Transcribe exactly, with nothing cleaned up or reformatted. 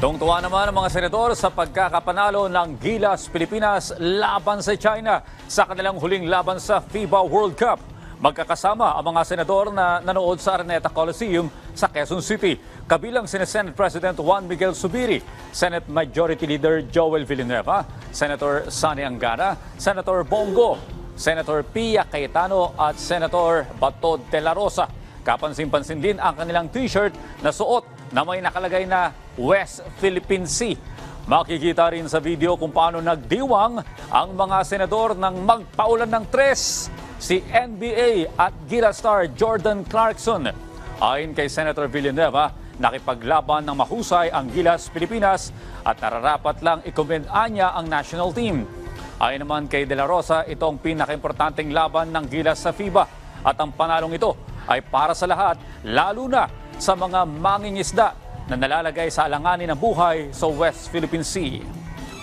Tuwang-tuwa naman ang mga senador sa pagkakapanalo ng Gilas Pilipinas laban sa China sa kanilang huling laban sa FIBA World Cup. Magkakasama ang mga senador na nanood sa Araneta Coliseum sa Quezon City. Kabilang sina Senate President Juan Miguel Zubiri, Senate Majority Leader Joel Villanueva, Senator Sani Angara, Senator Bongo, Senator Pia Cayetano at Senator Bato de la Rosa. Kapansin-pansin din ang kanilang t-shirt na suot na may nakalagay na West Philippine Sea. Makikita rin sa video kung paano nagdiwang ang mga senador ng magpaulan ng tres, si N B A at Gilas star Jordan Clarkson. Ayon kay Senator Villanueva, nakipaglaban ng mahusay ang Gilas Pilipinas at nararapat lang i-commend niya ang national team. Ayon naman kay De La Rosa, ito ang pinakaimportanteng laban ng Gilas sa FIBA at ang panalong ito ay para sa lahat, lalo na sa mga mangingisda na nalalagay sa alanganin ng buhay sa West Philippine Sea.